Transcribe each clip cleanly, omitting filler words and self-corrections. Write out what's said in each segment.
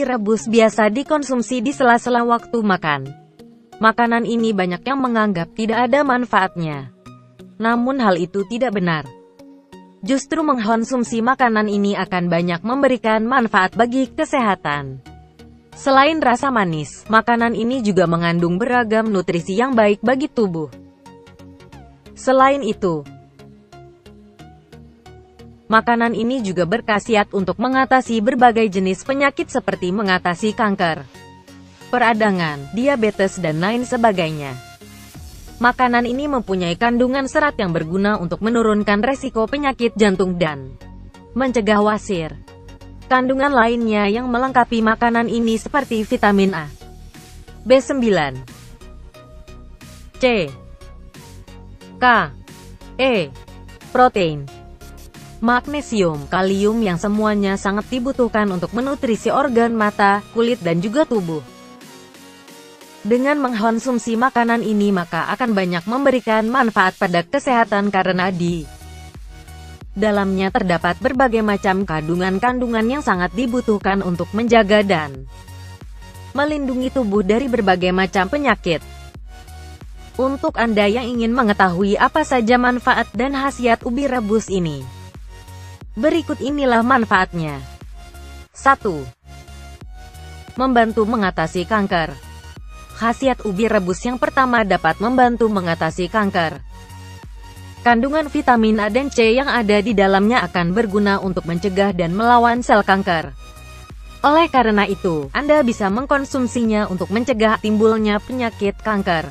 ubi rebus biasa dikonsumsi di sela-sela waktu makan. Makanan ini banyak yang menganggap tidak ada manfaatnya. Namun hal itu tidak benar. Justru mengkonsumsi makanan ini akan banyak memberikan manfaat bagi kesehatan. Selain rasa manis, makanan ini juga mengandung beragam nutrisi yang baik bagi tubuh. Selain itu, makanan ini juga berkhasiat untuk mengatasi berbagai jenis penyakit seperti mengatasi kanker, peradangan, diabetes, dan lain sebagainya. Makanan ini mempunyai kandungan serat yang berguna untuk menurunkan resiko penyakit jantung dan mencegah wasir. Kandungan lainnya yang melengkapi makanan ini seperti vitamin A, B9, C, K, E, protein, magnesium, kalium yang semuanya sangat dibutuhkan untuk menutrisi organ mata, kulit, dan juga tubuh. Dengan mengkonsumsi makanan ini maka akan banyak memberikan manfaat pada kesehatan karena di dalamnya terdapat berbagai macam kandungan-kandungan yang sangat dibutuhkan untuk menjaga dan melindungi tubuh dari berbagai macam penyakit. Untuk Anda yang ingin mengetahui apa saja manfaat dan khasiat ubi rebus ini, berikut inilah manfaatnya. 1. Membantu mengatasi kanker. Khasiat ubi rebus yang pertama dapat membantu mengatasi kanker. Kandungan vitamin A dan C yang ada di dalamnya akan berguna untuk mencegah dan melawan sel kanker. Oleh karena itu, Anda bisa mengkonsumsinya untuk mencegah timbulnya penyakit kanker.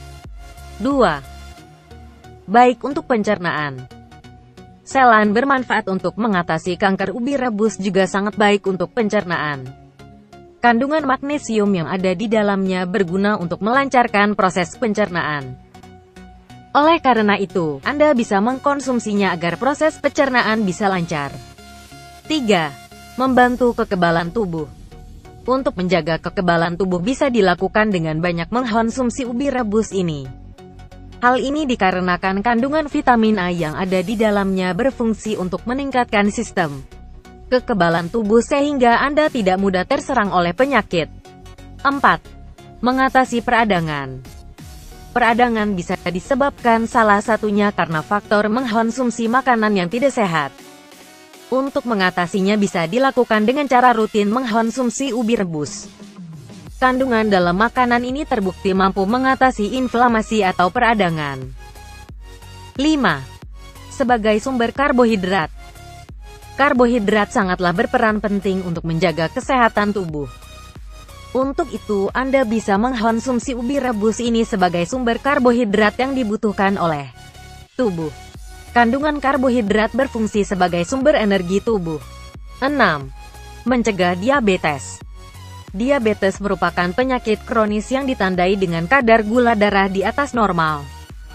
2. Baik untuk pencernaan. Selain bermanfaat untuk mengatasi kanker, ubi rebus juga sangat baik untuk pencernaan. Kandungan magnesium yang ada di dalamnya berguna untuk melancarkan proses pencernaan. Oleh karena itu, Anda bisa mengkonsumsinya agar proses pencernaan bisa lancar. 3. Membantu kekebalan tubuh. Untuk menjaga kekebalan tubuh bisa dilakukan dengan banyak mengkonsumsi ubi rebus ini. Hal ini dikarenakan kandungan vitamin A yang ada di dalamnya berfungsi untuk meningkatkan sistem kekebalan tubuh sehingga Anda tidak mudah terserang oleh penyakit. 4. Mengatasi peradangan. Peradangan bisa disebabkan salah satunya karena faktor mengkonsumsi makanan yang tidak sehat. Untuk mengatasinya bisa dilakukan dengan cara rutin mengkonsumsi ubi rebus. Kandungan dalam makanan ini terbukti mampu mengatasi inflamasi atau peradangan. 5. Sebagai sumber karbohidrat. Karbohidrat sangatlah berperan penting untuk menjaga kesehatan tubuh. Untuk itu, Anda bisa mengkonsumsi ubi rebus ini sebagai sumber karbohidrat yang dibutuhkan oleh tubuh. Kandungan karbohidrat berfungsi sebagai sumber energi tubuh. 6. Mencegah diabetes. Diabetes merupakan penyakit kronis yang ditandai dengan kadar gula darah di atas normal.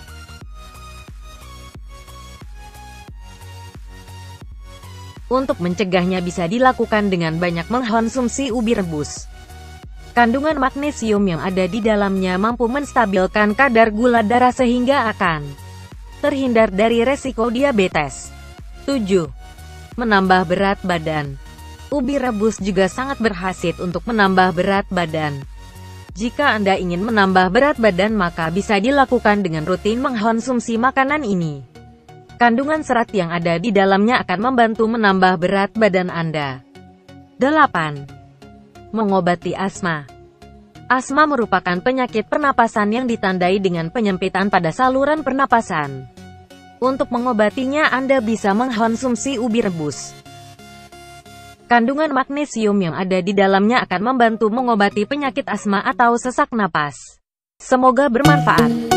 Untuk mencegahnya bisa dilakukan dengan banyak mengkonsumsi ubi rebus. Kandungan magnesium yang ada di dalamnya mampu menstabilkan kadar gula darah sehingga akan terhindar dari resiko diabetes. 7. Menambah berat badan. Ubi rebus juga sangat berkhasiat untuk menambah berat badan. Jika Anda ingin menambah berat badan maka bisa dilakukan dengan rutin mengkonsumsi makanan ini. Kandungan serat yang ada di dalamnya akan membantu menambah berat badan Anda. 8. Mengobati asma. Asma merupakan penyakit pernapasan yang ditandai dengan penyempitan pada saluran pernapasan. Untuk mengobatinya Anda bisa mengkonsumsi ubi rebus. Kandungan magnesium yang ada di dalamnya akan membantu mengobati penyakit asma atau sesak napas. Semoga bermanfaat.